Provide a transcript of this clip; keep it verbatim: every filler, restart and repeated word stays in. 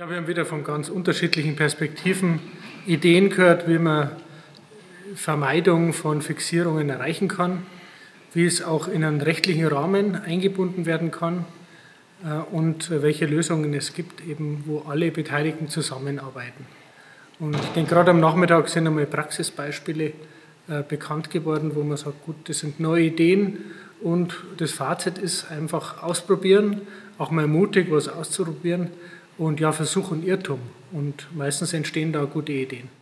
Ja, wir haben wieder von ganz unterschiedlichen Perspektiven Ideen gehört, wie man Vermeidung von Fixierungen erreichen kann, wie es auch in einen rechtlichen Rahmen eingebunden werden kann und welche Lösungen es gibt, eben, wo alle Beteiligten zusammenarbeiten. Und ich denke, gerade am Nachmittag sind einmal Praxisbeispiele äh, bekannt geworden, wo man sagt, gut, das sind neue Ideen und das Fazit ist einfach ausprobieren, auch mal mutig was auszuprobieren und ja, Versuch und Irrtum. Und meistens entstehen da gute Ideen.